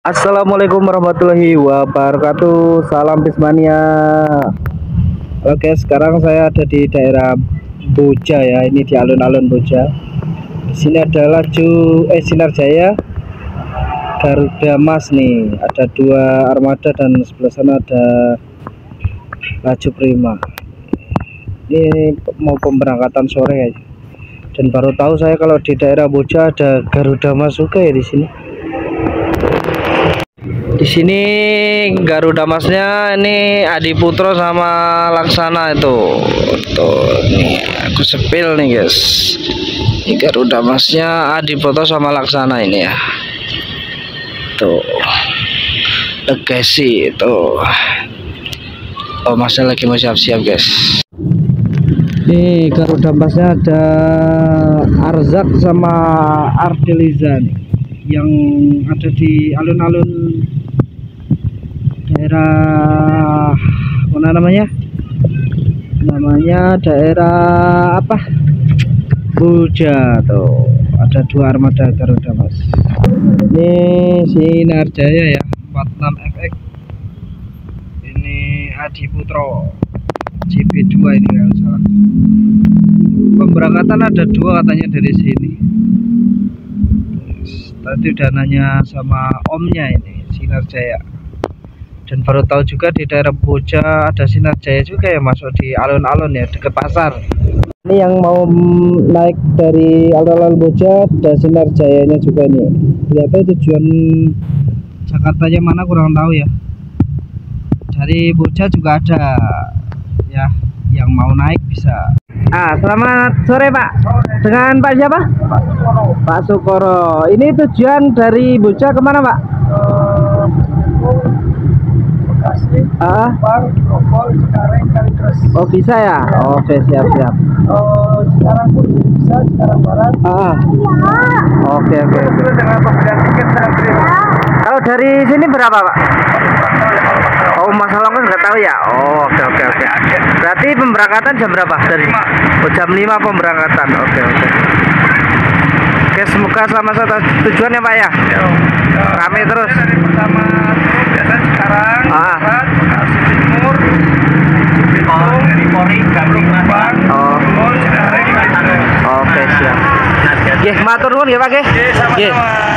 Assalamualaikum warahmatullahi wabarakatuh. Salam Pismania. Oke, sekarang saya ada di daerah Boja ya. Ini di alun-alun Boja. Di sini ada laju Sinar Jaya, Garuda Mas nih. Ada dua armada dan sebelah sana ada laju Prima. Ini mau pemberangkatan sore ya. Dan baru tahu saya kalau di daerah Boja ada Garuda Mas juga ya di sini. Di sini Garuda Masnya ini Adi Putro sama Laksana itu. Tuh, nih aku sepil nih guys. Ini Garuda Masnya Adi Putro sama Laksana ini ya. Tuh. Legasi itu. Oh, Masnya lagi mau siap-siap guys. Nih Garuda Masnya ada Arzak sama Ardeliza nih, yang ada di alun-alun daerah mana namanya daerah apa, Boja. Tuh ada dua armada Garuda Mas. Ini Sinar Jaya ya 46FX, ini Adi Putro CP2 ini kalau salah. Pemberangkatan ada dua katanya dari sini. Tadi udah nanya sama omnya ini Sinar Jaya. Dan baru tahu juga di daerah Boja ada Sinar Jaya juga ya, masuk di alun-alun ya, dekat pasar. Ini yang mau naik dari alun-alun Boja ada Sinar Jayanya juga nih. Tidak tahu tujuan Jakartanya mana, kurang tahu ya. Dari Boja juga ada ya, yang mau naik bisa. Selamat sore Pak. Dengan Pak siapa? Pak Sukoro. Ini tujuan dari Boja kemana Pak? Bekasi, Bang, Grogol, Cikarang, Kalideres. Oh bisa ya? Oke, siap-siap. Cikarang pun bisa, Cikarang Barat. Oke. Dengan pembelian tiket sangat gratis. Kalau dari sini berapa Pak? Oh, masalah nggak tahu ya. Oh, oke. Berarti pemberangkatan jam berapa dari? Oh, jam 5 pemberangkatan. Oke. Oke, semoga selamat sampai tujuan ya Pak ya. Rame terus. Dari pertama turun biasa Cikarang, Barat, Bekasi Timur, Pori, Gambling, Oke, siap. Nggih, matur nuwun ya Pak nggih. Sama-sama.